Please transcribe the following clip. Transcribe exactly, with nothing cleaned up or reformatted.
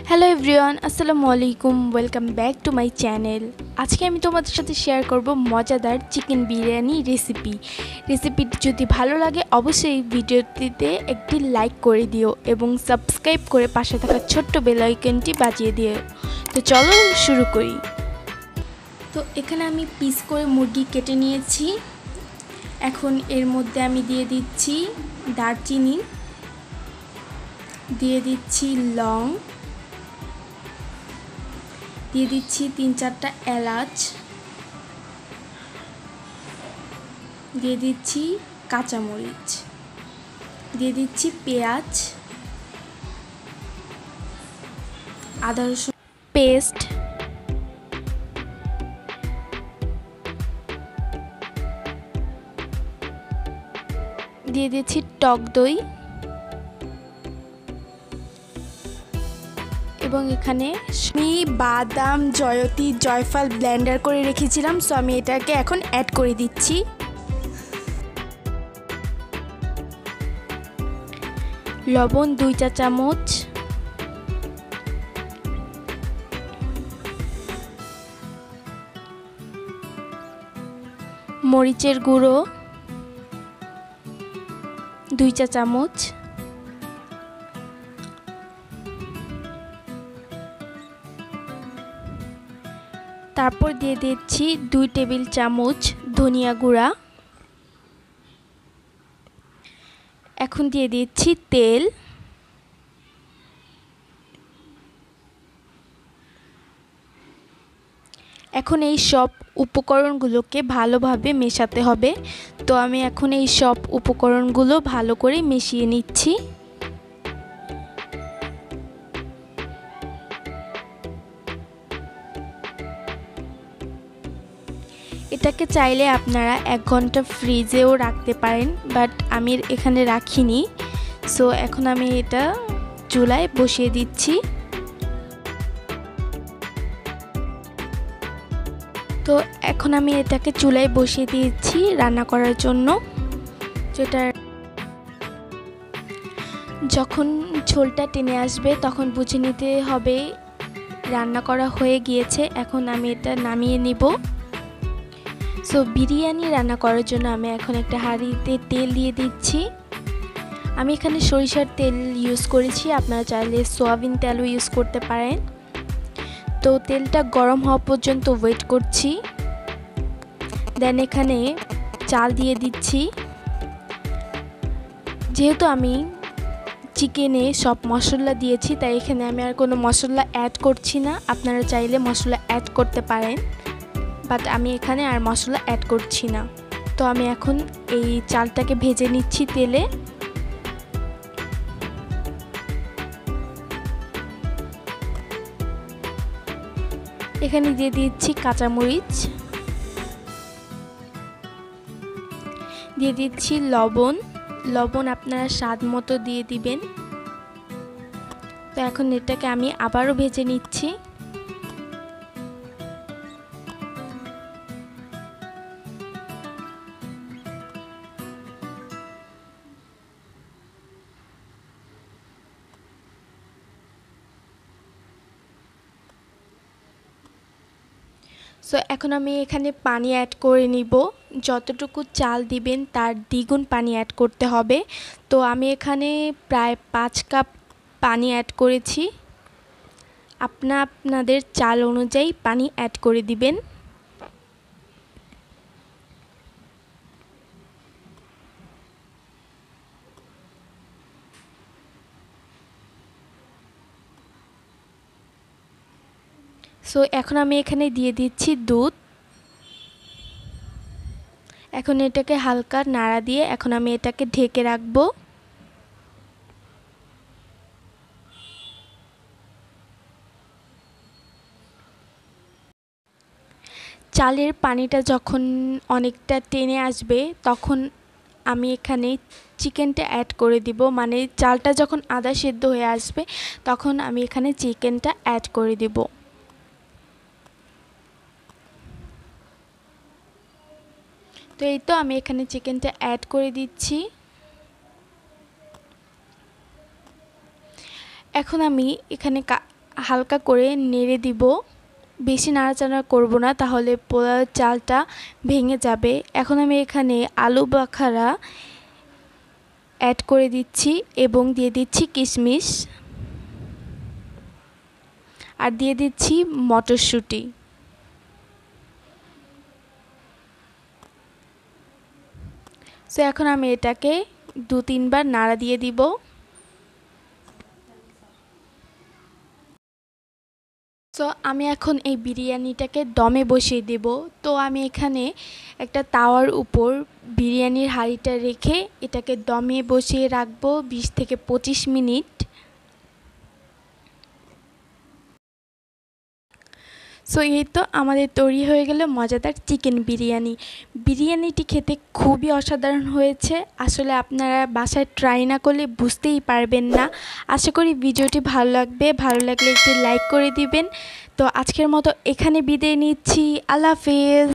Hello everyone, আসসালামু আলাইকুম। Welcome back to my channel. আজকে আমি তোমাদের সাথে শেয়ার করব মজাদার চিকেন বিরিয়ানি রেসিপি। রেসিপিটি যদি ভালো লাগে অবশ্যই ভিডিওটিতে একটি লাইক করে দিও এবং সাবস্ক্রাইব করে পাশে থাকা ছোট্ট বেল আইকনটি বাজিয়ে দিও। তো চলো শুরু করি। তো এখানে আমি পিস করে মুরগি কেটে নিয়েছি। এখন এর মধ্যে আমি দিয়ে দিচ্ছি দারচিনি, দিয়ে দিচ্ছি লং, দিয়ে দিচ্ছি তিন চারটা এলাচ, দিয়ে দিচ্ছি কাঁচামরিচ, দিয়ে দিচ্ছি পেঁয়াজ, আদা রসুন পেস্ট, দিয়ে দিচ্ছি টক দই এবং এখানে আমি বাদাম, জয়তি, জয়ফল ব্লেন্ডার করে রেখেছিলাম, সো আমি এটাকে এখন অ্যাড করে দিচ্ছি। লবণ দুই চা চামচ, মরিচের গুঁড়ো দুই চা চামচ, তারপর দিয়ে দিচ্ছি দুই টেবিল চামচ ধনিয়া গুঁড়া। এখন দিয়ে দিচ্ছি তেল, এখন এই সব উপকরণগুলোকে ভালোভাবে মেশাতে হবে। তো আমি এখন এই সব উপকরণগুলো ভালো করে মিশিয়ে নিচ্ছি। এটাকে চাইলে আপনারা এক ঘন্টা ফ্রিজেও রাখতে পারেন, বাট আমি এখানে রাখিনি। সো এখন আমি এটা চুলায় বসিয়ে দিচ্ছি। তো এখন আমি এটাকে চুলায় বসিয়ে দিয়েছি রান্না করার জন্য। যেটা যখন ঝোলটা টেনে আসবে তখন বুঝে নিতে হবে রান্না করা হয়ে গিয়েছে। এখন আমি এটা নামিয়ে নিব। সো বিরিয়ানি রান্না করার জন্য আমি এখন একটা হাঁড়িতে তেল দিয়ে দিচ্ছি। আমি এখানে সরিষার তেল ইউজ করেছি, আপনারা চাইলে সয়াবিন তেলও ইউজ করতে পারেন। তো তেলটা গরম হওয়া পর্যন্ত ওয়েট করছি। দেন এখানে চাল দিয়ে দিচ্ছি। যেহেতু আমি চিকেনে সব মশলা দিয়েছি তাই এখানে আমি আর কোনো মশলা অ্যাড করছি না। আপনারা চাইলে মশলা অ্যাড করতে পারেন, বাট আমি এখানে আর মশলা অ্যাড করছি না। তো আমি এখন এই চালটাকে ভেজে নিচ্ছি তেলে। এখানে দিয়ে দিচ্ছি কাঁচামরিচ, দিয়ে দিচ্ছি লবণ। লবণ আপনারা স্বাদ মতো দিয়ে দিবেন। তো এখন এটাকে আমি আবারও ভেজে নিচ্ছি। সো এখন আমি এখানে পানি অ্যাড করে নিব। যতটুকু চাল দিবেন তার দ্বিগুণ পানি অ্যাড করতে হবে। তো আমি এখানে প্রায় পাঁচ কাপ পানি অ্যাড করেছি। আপনা আপনাদের চাল অনুযায়ী পানি অ্যাড করে দিবেন। সো এখন আমি এখানে দিয়ে দিচ্ছি দুধ। এখন এটাকে হালকা নাড়া দিয়ে এখন আমি এটাকে ঢেকে রাখবো। চালের পানিটা যখন অনেকটা টেনে আসবে তখন আমি এখানে চিকেনটা অ্যাড করে দিব। মানে চালটা যখন আধা সেদ্ধ হয়ে আসবে তখন আমি এখানে চিকেনটা অ্যাড করে দিব। তো এই তো আমি এখানে চিকেনটা অ্যাড করে দিচ্ছি। এখন আমি এখানে হালকা করে নেড়ে দিব, বেশি নাড়াচাড়া করব না, তাহলে পোলাও চালটা ভেঙে যাবে। এখন আমি এখানে আলু বাখারা অ্যাড করে দিচ্ছি এবং দিয়ে দিচ্ছি কিশমিশ আর দিয়ে দিচ্ছি মটরশুঁটি। সো এখন আমি এটাকে দু তিনবার নাড়া দিয়ে দিব। সো আমি এখন এই বিরিয়ানিটাকে দমে বসিয়ে দেব। তো আমি এখানে একটা তাওয়ার উপর বিরিয়ানির হাঁড়িটা রেখে এটাকে দমে বসিয়ে রাখবো বিশ থেকে পঁচিশ মিনিট। সো এই তো আমাদের তৈরি হয়ে গেল মজাদার চিকেন বিরিয়ানি। বিরিয়ানিটি খেতে খুবই অসাধারণ হয়েছে। আসলে আপনারা বাসায় ট্রাই না করলে বুঝতেই পারবেন না। আশা করি ভিডিওটি ভালো লাগবে, ভালো লাগলে একটি লাইক করে দিবেন। তো আজকের মতো এখানে বিদায় নিচ্ছি। আল্লাহ হাফেজ।